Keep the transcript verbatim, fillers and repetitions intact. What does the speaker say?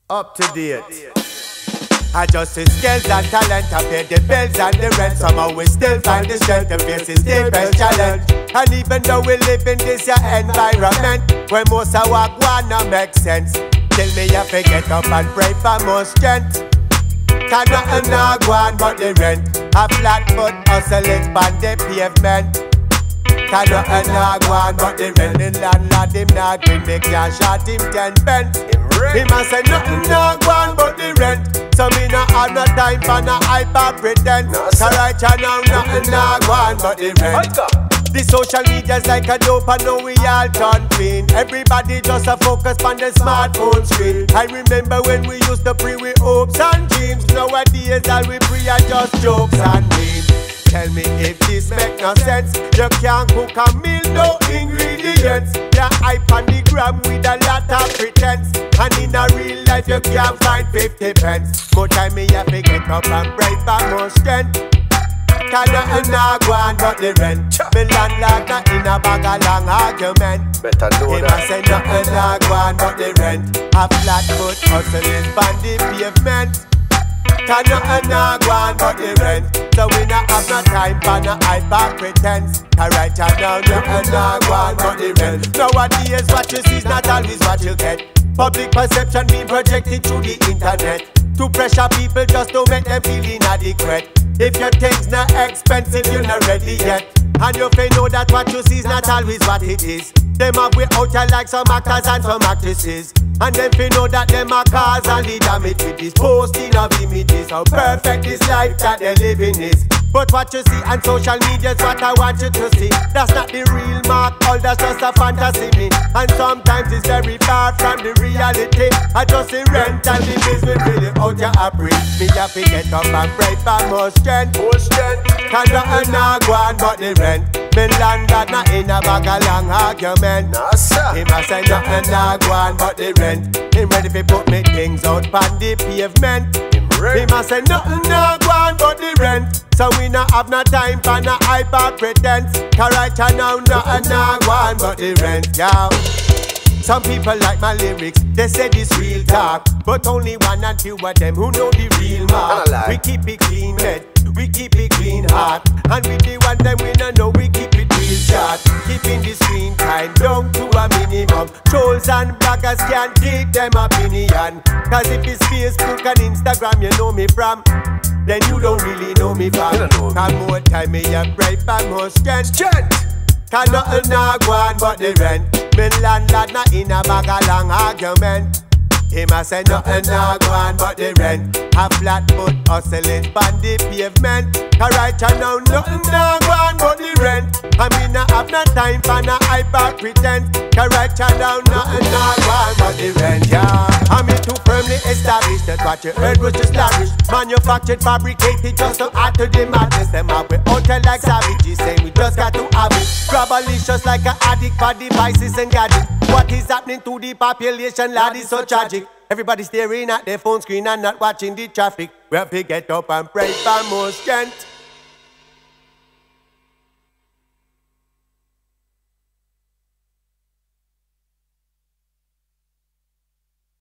Up to date. I just see skills and talent, I pay the bills and the rent. Somehow we still find the strength to face this deepest challenge. And even though we live in this your environment, where most of what wanna make sense, till me have to get up and pray for more strength. Cause nothing not go on but the rent. A flat foot hustling on the pavement. Cause nothing not go on but the rent. The landlord him not bring me cash, shot him ten pence. Him a say nothing not go on but the rent. So me not have no time for no hyper pretense. Cause right now nothing not go on but the rent. The social media's like a dope and now we all turn fiend. Everybody just a focus on the smartphone screen. I remember when we used to pray with hopes and dreams. Nowadays all we pray are just jokes and memes. Tell me if this make no sense. You can't cook a meal, no ingredients. You hype on the gram with a lot of pretense. And in a real life you can't find fifty pence. More time me have to get up and pray for more strength. Cause nothing not go on but the rent. Me landlord not in a bag of long argument. Better know Him that. a say nothing not go on but the rent. A flat foot hustling on the pavement. Cause nothing not go on but the rent. So we not have no time for no hyper pretense. Cause right now nothing not go on but the rent. Nowadays what you see is not always what you get. Public perception being projected through the internet. To pressure people just to make them feel inadequate. If your things not expensive, you're not ready yet. And you feel know that what you see is not always what it is. Them have way out here like some actors and some actresses. And them feel know that them are cause and the damage with this posting of images. How perfect this life that they're living is. But what you see on social media is what I want you to see. That's not the real mark, all that's just a fantasy me. And sometimes it's very far from the reality. I just see rent and the business really out here a breathe. Me have to get up and pray for more strength. More strength. Cause nothing not go on but the rent. Me landlord not in a bag of long argument. Nah, sir. Him a say nothing not go on but the rent. Him ready fi put me things out on the pavement. Him a say nothing not go on but the rent. So we not have no time for no hyper pretense. Cause right now nothing not go on but the rent, yo. Some people like my lyrics, they say this real talk. But only one and few of them who know the real mark. We keep it clean head, we keep it clean heart. And with the one them we don't know, we keep it real short. Keeping the screen time down to a minimum. Trolls and bloggers can't keep them opinion. Cause if it's Facebook and Instagram you know me from, then you don't really know me from. Cause more time me a pray for more strength. Cause nothing not go on but the rent. Me landlord not in a bag of long argument. Him a say nothing not go on but the rent. A flat foot hustling on the pavement. Cause right now nothing not go on but the rent. I mean I have no time for no hyper pretense. Cause right now nothing not go on but the rent, yeah. I mean too firmly established that what you heard was just lavish. Manufactured, fabricated just to add to the madness. Them up we out there like savages saying we just got to have it. Grabalicious like an addict for devices and gadgets. What is happening to the population, lad, is so tragic. Everybody staring at their phone screen and not watching the traffic. We have to get up and pray for more strength.